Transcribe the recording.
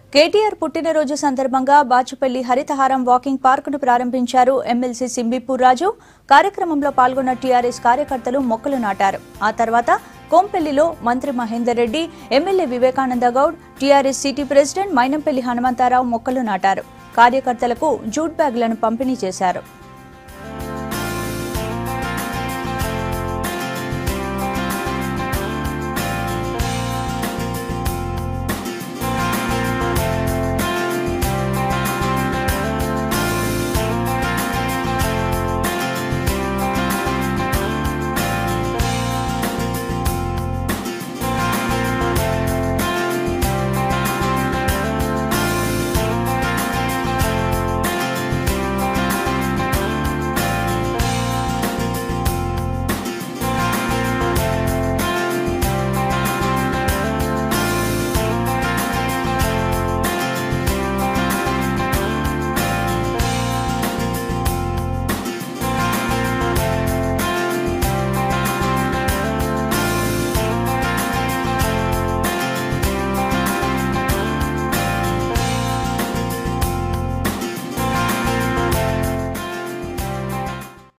కేటీఆర్ పుట్టినరోజు సందర్భంగా బాచుపల్లి హరితహారం వాకింగ్ పార్కును ప్రారంభించారు ఎమ్మెల్సీ సింబిపూర్ రాజు. కార్యక్రమంలో పాల్గొన్న టీఆర్ఎస్ కార్యకర్తలు మొక్కలు నాటారు. ఆ తర్వాత కోంపెల్లిలో మంత్రి Mahender Reddy, MLA Vivekananda Goud, TRS city president Mynampally Hanumantha Rao మొక్కలు నాటారు. కార్యకర్తలకు జూట్ బ్యాగులను పంపిణీ చేశారు.